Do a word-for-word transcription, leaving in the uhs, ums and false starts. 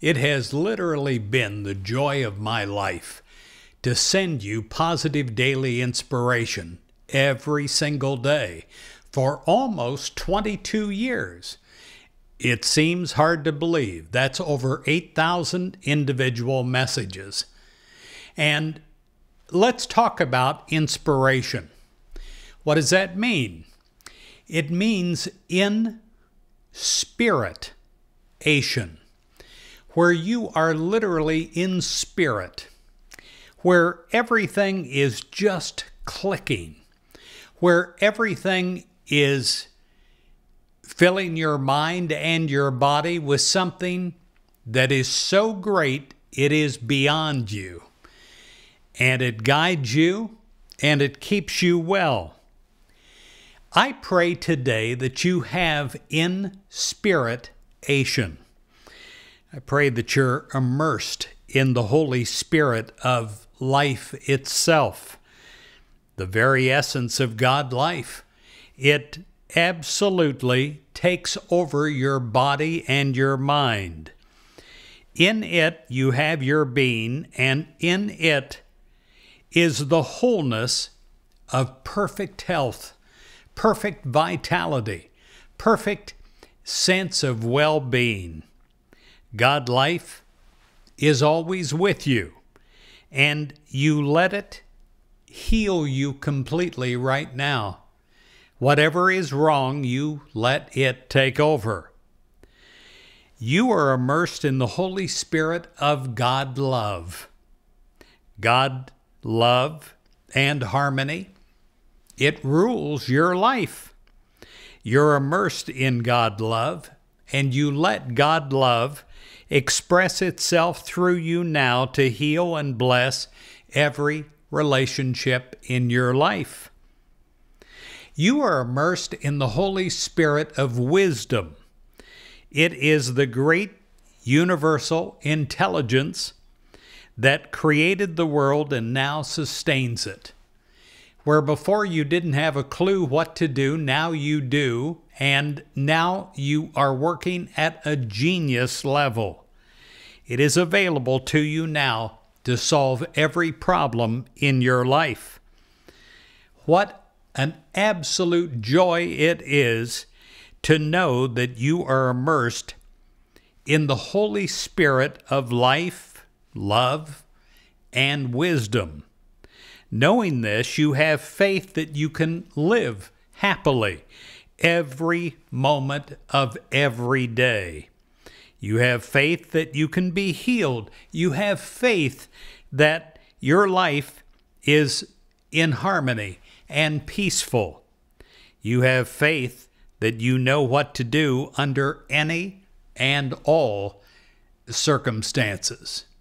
It has literally been the joy of my life to send you positive daily inspiration every single day for almost twenty-two years. It seems hard to believe. That's over eight thousand individual messages. And let's talk about inspiration. What does that mean? It means in spirit-ation, where you are literally in spirit, where everything is just clicking, where everything is filling your mind and your body with something that is so great it is beyond you. And it guides you and it keeps you well. I pray today that you have in spirit-ation. I pray that you're immersed in the Holy Spirit of life itself, the very essence of God life. It absolutely takes over your body and your mind. In it you have your being, and in it is the wholeness of perfect health, perfect vitality, perfect sense of well-being. God life is always with you, and you let it heal you completely right now. Whatever is wrong, you let it take over. You are immersed in the Holy Spirit of God love. God love and harmony. It rules your life. You're immersed in God love, and you let God love express itself through you now to heal and bless every relationship in your life. You are immersed in the Holy Spirit of wisdom. It is the great universal intelligence that created the world and now sustains it. Where before you didn't have a clue what to do, now you do, and now you are working at a genius level. It is available to you now to solve every problem in your life. What an absolute joy it is to know that you are immersed in the Holy Spirit of life, love, and wisdom. Knowing this, you have faith that you can live happily every moment of every day. You have faith that you can be healed. You have faith that your life is in harmony and peaceful. You have faith that you know what to do under any and all circumstances.